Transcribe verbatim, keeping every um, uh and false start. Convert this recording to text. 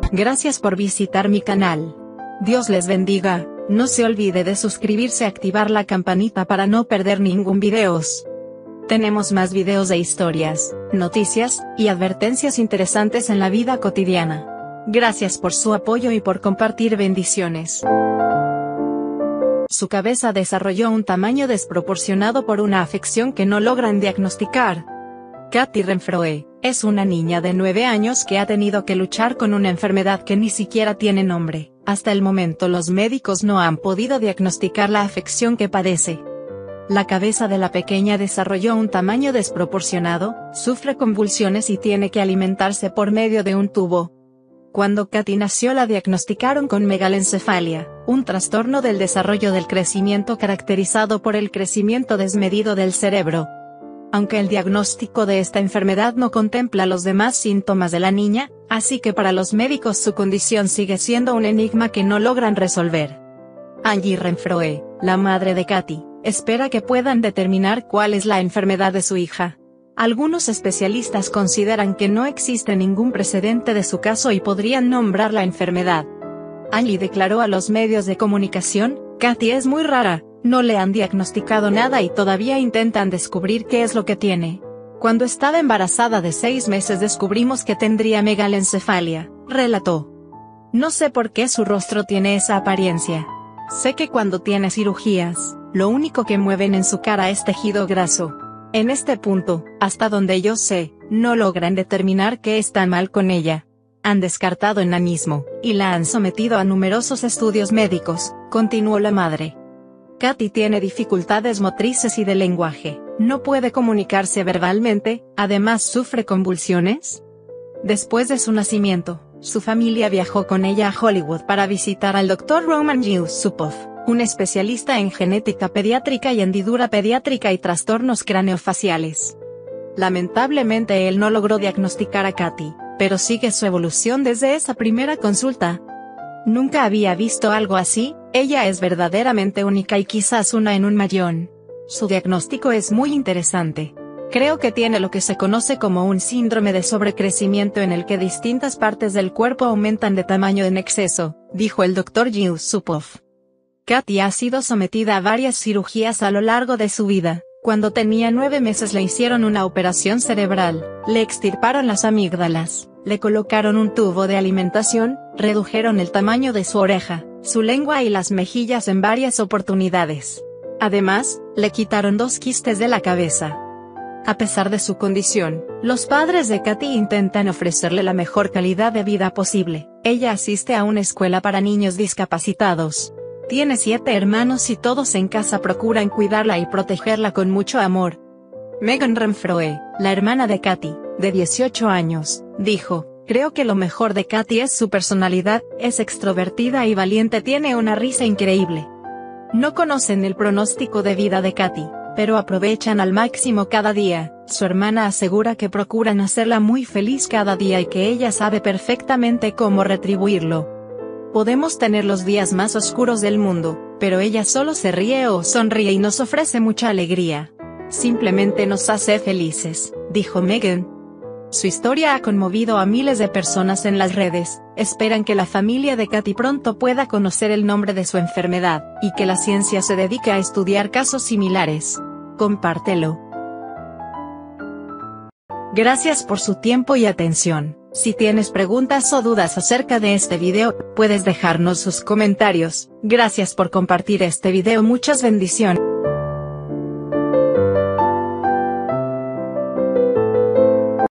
Gracias por visitar mi canal. Dios les bendiga. No se olvide de suscribirse y activar la campanita para no perder ningún videos. Tenemos más videos de historias, noticias, y advertencias interesantes en la vida cotidiana. Gracias por su apoyo y por compartir. Bendiciones. Su cabeza desarrolló un tamaño desproporcionado por una afección que no logran diagnosticar. Katy Renfroe es una niña de nueve años que ha tenido que luchar con una enfermedad que ni siquiera tiene nombre. Hasta el momento los médicos no han podido diagnosticar la afección que padece. La cabeza de la pequeña desarrolló un tamaño desproporcionado, sufre convulsiones y tiene que alimentarse por medio de un tubo. Cuando Katy nació la diagnosticaron con megalencefalia, un trastorno del desarrollo del crecimiento caracterizado por el crecimiento desmedido del cerebro. Aunque el diagnóstico de esta enfermedad no contempla los demás síntomas de la niña, así que para los médicos su condición sigue siendo un enigma que no logran resolver. Angie Renfroe, la madre de Katy, espera que puedan determinar cuál es la enfermedad de su hija. Algunos especialistas consideran que no existe ningún precedente de su caso y podrían nombrar la enfermedad. Angie declaró a los medios de comunicación: Katy es muy rara, no le han diagnosticado nada y todavía intentan descubrir qué es lo que tiene. Cuando estaba embarazada de seis meses descubrimos que tendría megalencefalia, relató. No sé por qué su rostro tiene esa apariencia. Sé que cuando tiene cirugías, lo único que mueven en su cara es tejido graso. En este punto, hasta donde yo sé, no logran determinar qué está mal con ella. Han descartado enanismo, y la han sometido a numerosos estudios médicos, continuó la madre. Katy tiene dificultades motrices y de lenguaje, no puede comunicarse verbalmente, además sufre convulsiones. Después de su nacimiento, su familia viajó con ella a Hollywood para visitar al doctor Roman Yusupov, un especialista en genética pediátrica y hendidura pediátrica y trastornos craneofaciales. Lamentablemente él no logró diagnosticar a Katy, pero sigue su evolución desde esa primera consulta. Nunca había visto algo así, ella es verdaderamente única y quizás una en un millón. Su diagnóstico es muy interesante. Creo que tiene lo que se conoce como un síndrome de sobrecrecimiento en el que distintas partes del cuerpo aumentan de tamaño en exceso, dijo el doctor Yusupov. Katy ha sido sometida a varias cirugías a lo largo de su vida. Cuando tenía nueve meses le hicieron una operación cerebral, le extirparon las amígdalas, le colocaron un tubo de alimentación, redujeron el tamaño de su oreja, su lengua y las mejillas en varias oportunidades. Además, le quitaron dos quistes de la cabeza. A pesar de su condición, los padres de Katy intentan ofrecerle la mejor calidad de vida posible. Ella asiste a una escuela para niños discapacitados. Tiene siete hermanos y todos en casa procuran cuidarla y protegerla con mucho amor. Megan Renfroe, la hermana de Katy, de dieciocho años, dijo: creo que lo mejor de Katy es su personalidad, es extrovertida y valiente, tiene una risa increíble. No conocen el pronóstico de vida de Katy, pero aprovechan al máximo cada día. Su hermana asegura que procuran hacerla muy feliz cada día y que ella sabe perfectamente cómo retribuirlo. Podemos tener los días más oscuros del mundo, pero ella solo se ríe o sonríe y nos ofrece mucha alegría. Simplemente nos hace felices, dijo Megan. Su historia ha conmovido a miles de personas en las redes. Esperan que la familia de Katy pronto pueda conocer el nombre de su enfermedad, y que la ciencia se dedique a estudiar casos similares. Compártelo. Gracias por su tiempo y atención. Si tienes preguntas o dudas acerca de este video, puedes dejarnos sus comentarios. Gracias por compartir este video. Muchas bendiciones.